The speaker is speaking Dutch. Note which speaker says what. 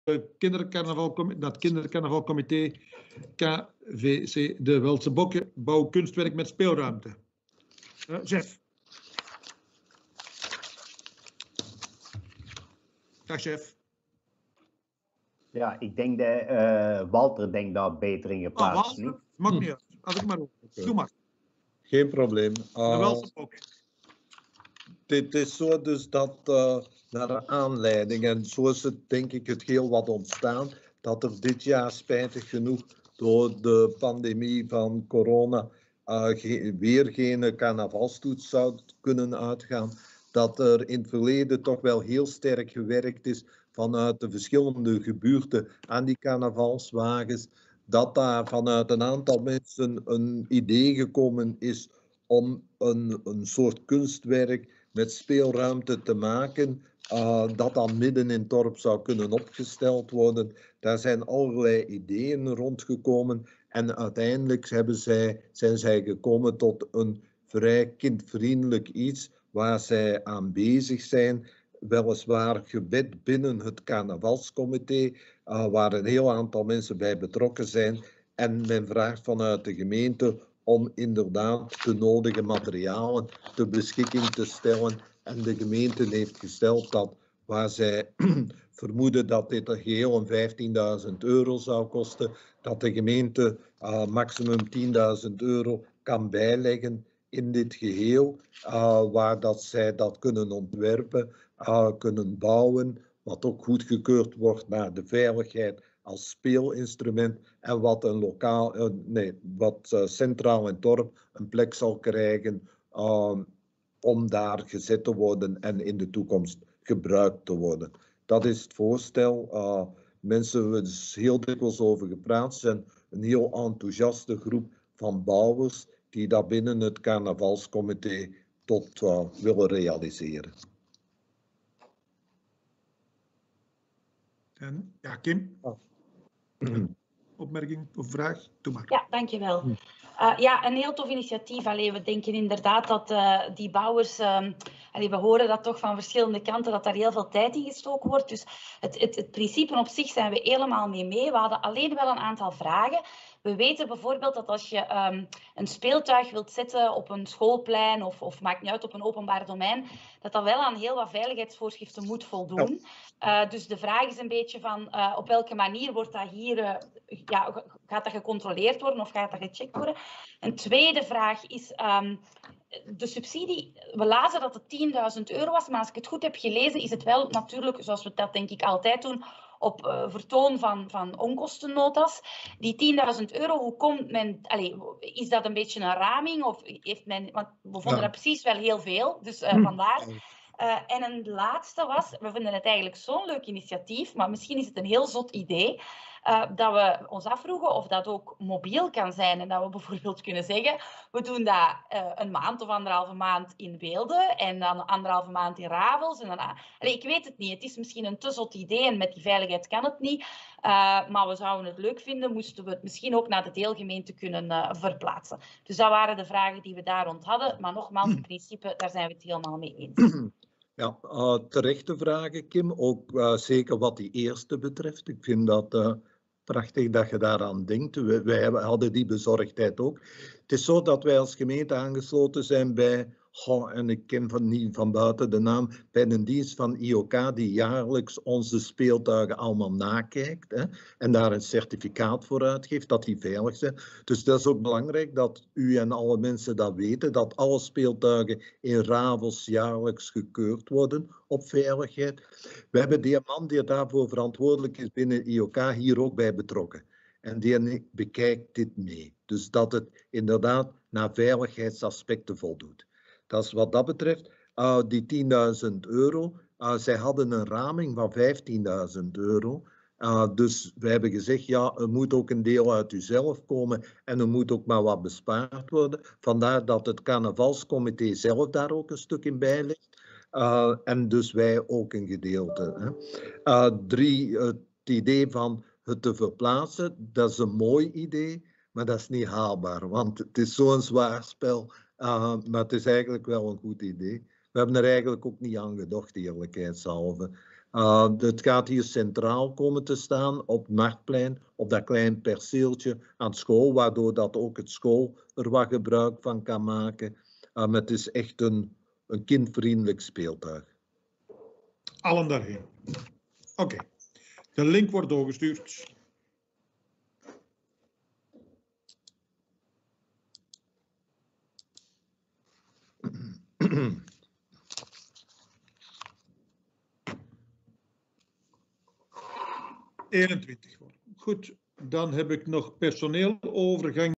Speaker 1: dat kindercarnavalcomité KVC de Welse Bokken, bouw kunstwerk met speelruimte. Chef. Dag chef.
Speaker 2: Ja, ik denk dat Walter denkt daar beter in geplaatst.
Speaker 1: Walter? Mag niet uit. Als ik maar ook. Doe maar.
Speaker 3: Geen probleem.
Speaker 1: De Welse Bokken.
Speaker 3: Dit is zo dus dat naar aanleiding, en zo is het denk ik het heel wat ontstaan, dat er dit jaar spijtig genoeg door de pandemie van corona weer geen carnavalstoets zou kunnen uitgaan. Dat er in het verleden toch wel heel sterk gewerkt is vanuit de verschillende gebuurten aan die carnavalswagens. Dat daar vanuit een aantal mensen een idee gekomen is om een soort kunstwerk met speelruimte te maken, dat dan midden in het dorp zou kunnen opgesteld worden. Daar zijn allerlei ideeën rondgekomen en uiteindelijk zijn zij gekomen tot een vrij kindvriendelijk iets waar zij aan bezig zijn. Weliswaar gebed binnen het carnavalscomité, waar een heel aantal mensen bij betrokken zijn. En men vraagt vanuit de gemeente om inderdaad de nodige materialen ter beschikking te stellen. En de gemeente heeft gesteld dat waar zij vermoeden dat dit er geheel een €15.000 zou kosten, dat de gemeente maximum €10.000 kan bijleggen in dit geheel, waar dat zij dat kunnen ontwerpen, kunnen bouwen, wat ook goedgekeurd wordt naar de veiligheid als speelinstrument en wat wat centraal in het dorp een plek zal krijgen om daar gezet te worden en in de toekomst gebruikt te worden. Dat is het voorstel. Mensen hebben er dus heel dikwijls over gepraat. Het zijn een heel enthousiaste groep van bouwers die dat binnen het carnavalscomité tot willen realiseren.
Speaker 1: En ja, Kim? Opmerking of vraag? Doe maar.
Speaker 4: Ja, dankjewel. Ja, een heel tof initiatief. Allee, we denken inderdaad dat die bouwers... we horen dat toch van verschillende kanten, dat daar heel veel tijd in gestoken wordt. Dus het principe op zich zijn we helemaal mee. We hadden alleen wel een aantal vragen. We weten bijvoorbeeld dat als je een speeltuig wilt zetten op een schoolplein of maakt niet uit op een openbaar domein, dat dat wel aan heel wat veiligheidsvoorschriften moet voldoen. Dus de vraag is een beetje van op welke manier wordt dat hier, gaat dat gecontroleerd worden of gaat dat gecheckt worden? Een tweede vraag is de subsidie. We lazen dat het €10.000 was, maar als ik het goed heb gelezen is het wel natuurlijk, zoals we dat denk ik altijd doen, op vertoon van onkostennota's. Die €10.000, hoe komt men... is dat een beetje een raming? Of heeft men... Want we vonden dat precies wel heel veel, dus vandaar. En een laatste was, we vinden het eigenlijk zo'n leuk initiatief, maar misschien is het een heel zot idee, dat we ons afvroegen of dat ook mobiel kan zijn. En dat we bijvoorbeeld kunnen zeggen, we doen dat een maand of 1,5 maand in Weelde en dan 1,5 maand in Ravels. En dan, ik weet het niet, het is misschien een te zot idee en met die veiligheid kan het niet. Maar we zouden het leuk vinden, moesten we het misschien ook naar de deelgemeente kunnen verplaatsen. Dus dat waren de vragen die we daar rond hadden. Maar nogmaals, in principe, daar zijn we het helemaal mee eens.
Speaker 3: Ja, terechte vragen, Kim. Ook zeker wat die eerste betreft. Ik vind dat prachtig dat je daaraan denkt. Wij hadden die bezorgdheid ook. Het is zo dat wij als gemeente aangesloten zijn bij, en ik ken niet van buiten de naam, bij een dienst van IOK die jaarlijks onze speeltuigen allemaal nakijkt, hè, en daar een certificaat voor uitgeeft dat die veilig zijn. Dus dat is ook belangrijk dat u en alle mensen dat weten, dat alle speeltuigen in Ravels jaarlijks gekeurd worden op veiligheid. We hebben die man die daarvoor verantwoordelijk is binnen IOK hier ook bij betrokken. En die bekijkt dit mee. Dus dat het inderdaad naar veiligheidsaspecten voldoet. Dat is wat dat betreft. Die €10.000, zij hadden een raming van €15.000. Dus wij hebben gezegd, ja, er moet ook een deel uit uzelf komen en er moet ook maar wat bespaard worden. Vandaar dat het carnavalscomité zelf daar ook een stuk in bijlegt. En dus wij ook een gedeelte. Hè. 3, het idee van het te verplaatsen, dat is een mooi idee, maar dat is niet haalbaar, want het is zo'n zwaar spel. Maar het is eigenlijk wel een goed idee. We hebben er eigenlijk ook niet aan gedacht, eerlijkheidshalve. Het gaat hier centraal komen te staan op het Marktplein, op dat klein perceeltje aan school, waardoor dat ook het school er wat gebruik van kan maken. Maar het is echt een kindvriendelijk speeltuig.
Speaker 1: Allen daarheen. Oké. De link wordt doorgestuurd. ...21 worden. Goed, dan heb ik nog personeelovergang.